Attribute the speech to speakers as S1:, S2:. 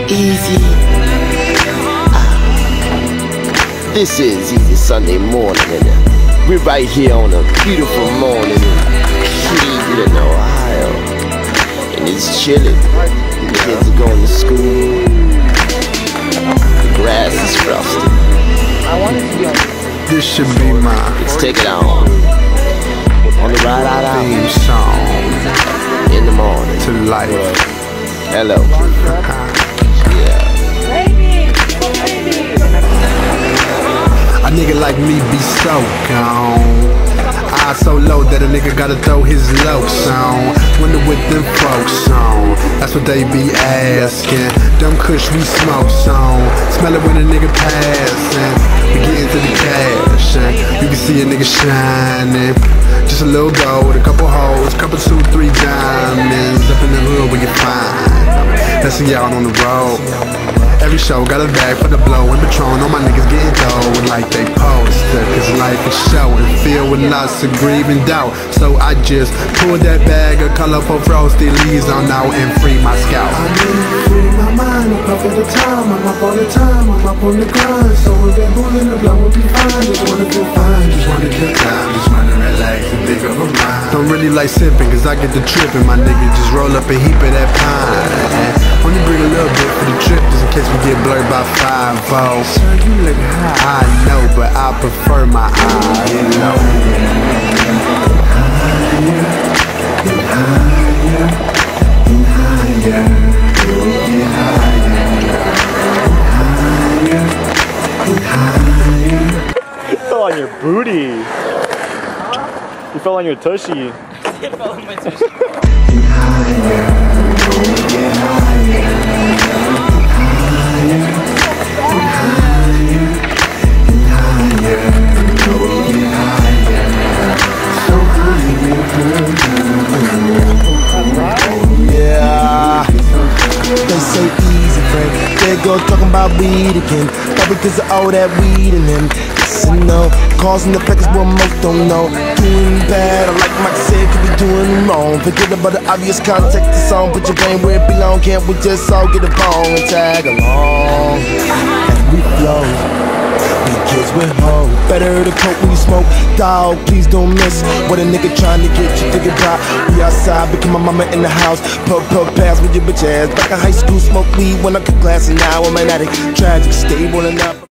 S1: Easy. This is Easy Sunday morning, and we're right here on a beautiful morning in Cleveland, Ohio, and it's chilly. The kids are going to school. The grass is frosty.
S2: This should be my
S1: Let's take it on the ride out
S2: theme song
S1: in the morning
S2: to life.
S1: Hello. Yeah.
S2: A nigga like me be so gone. Eyes so low that a nigga gotta throw his locs on. Wonder what them folks on. That's what they be asking. Them kush we smoke on. Smell it when a nigga passing. We get into the cash and you can see a nigga shining. Just a little gold, a couple hoes, couple 2, 3 diamonds. Up in the hood where you find. Let's see y'all on the road. Every show got a bag for the blow and Patron. All my niggas getting gold like they posted. Cause life is show and filled with lots of grief and doubt. So I just pulled that bag of colorful frosty leaves on out and free my scalp. I need to free my mind, I'm up all the time. I'm up all the time, I'm up on the grind. So if they're moving the blow will be fine. Just wanna feel fine, just wanna get time. Just wanna relax and think of a mind. Don't really like sipping cause I get the tripping. My nigga just roll up a heap of that pine. Only bring a little bit for the trip just in case we get blurred by 5-0. Sir, you look high. I know, but I prefer my eyes, you know.
S3: You fell on your booty. You fell on your tushy.
S4: It fell on my tushy.
S5: Yeah, they say easy, friend. They go talking about weed again. Probably because of all that weed in them. Yes and no, cause and effect is what most don't know. Doing bad, or like Mike said, could be doing wrong. Forget about the obvious context of the song. Put your brain where it belong. Can't we just all get a bone and tag along? And we flow. We kids with hope. Better to cope when you smoke. Dog, please don't miss what a nigga trying to get you thinking about. We outside, become my mama in the house. Pub pass with your bitch ass. Back in high school, smoke weed when I could class, and now I'm an addict. Tragic, stable and up.